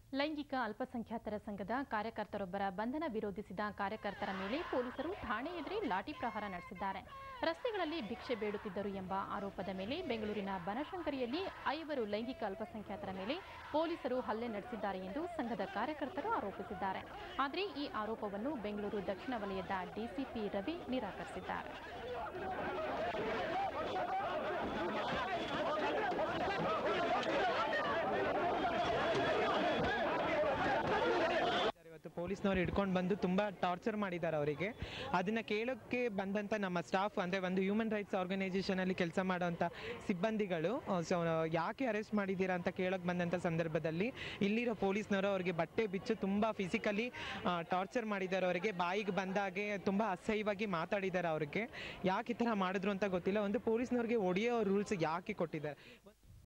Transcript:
ಲೈಂಗಿಕ ಅಲ್ಪಸಂಖ್ಯಾತರ ಸಂಘದ ಕಾರ್ಯಕರ್ತರೊಬ್ಬರ ಬಂಧನ ವಿರೋಧಿಸಿದ ಕಾರ್ಯಕರ್ತರ ಮೇಲೆ ಪೊಲೀಸರು ಠಾಣೆ ಎದುರೇ ಲಾಠಿ ಪ್ರಹಾರ ನಡೆಸಿದ್ದಾರೆ. ರಸ್ತೆಗಳಲ್ಲಿ ಭಿಕ್ಷೆ ಬೇಡುತ್ತಿದ್ದರು ಎಂಬ ಆರೋಪದ ಮೇಲೆ ಬೆಂಗಳೂರಿನ ಬನಶಂಕರಿಯಲ್ಲಿ 5 ಲೈಂಗಿಕ ಅಲ್ಪಸಂಖ್ಯಾತರ ಮೇಲೆ ಪೊಲೀಸರು ಹಲ್ಲೆ ನಡೆಸಿದ್ದಾರೆ ಎಂದು ಸಂಘದ ಕಾರ್ಯಕರ್ತರು ಆರೋಪಿಸಿದ್ದಾರೆ. ಆದರೆ ಈ ಆರೋಪವನ್ನು ಬೆಂಗಳೂರು ದಕ್ಷಿಣ ವಲಯದ ಡಿಸಿಪಿ ರವಿ ನಿರಾಕರಿಸಿದ್ದಾರೆ. ಪೊಲೀಸ್ನವರು ಹಿಡ್ಕೊಂಡು ಬಂದು ತುಂಬ ಟಾರ್ಚರ್ ಮಾಡಿದ್ದಾರೆ ಅವರಿಗೆ. ಅದನ್ನು ಕೇಳೋಕ್ಕೆ ಬಂದಂಥ ನಮ್ಮ ಸ್ಟಾಫ್ ಅಂದರೆ ಒಂದು ಹ್ಯೂಮನ್ ರೈಟ್ಸ್ ಆರ್ಗನೈಸೇಷನಲ್ಲಿ ಕೆಲಸ ಮಾಡೋವಂಥ ಸಿಬ್ಬಂದಿಗಳು ಯಾಕೆ ಅರೆಸ್ಟ್ ಮಾಡಿದ್ದೀರಾ ಅಂತ ಕೇಳೋಕ್ಕೆ ಬಂದಂಥ ಸಂದರ್ಭದಲ್ಲಿ ಇಲ್ಲಿರೋ ಪೊಲೀಸ್ನವರು ಅವರಿಗೆ ಬಟ್ಟೆ ಬಿಚ್ಚು ತುಂಬ ಫಿಸಿಕಲಿ ಟಾರ್ಚರ್ ಮಾಡಿದ್ದಾರೆ. ಅವರಿಗೆ ಬಾಯಿಗೆ ಬಂದಾಗೆ ತುಂಬ ಅಸಹ್ಯವಾಗಿ ಮಾತಾಡಿದ್ದಾರೆ. ಅವ್ರಿಗೆ ಯಾಕೆ ಈ ಥರ ಮಾಡಿದ್ರು ಅಂತ ಗೊತ್ತಿಲ್ಲ. ಒಂದು ಪೊಲೀಸ್ನವ್ರಿಗೆ ಹೊಡೆಯೋ ರೂಲ್ಸ್ ಯಾಕೆ ಕೊಟ್ಟಿದ್ದಾರೆ.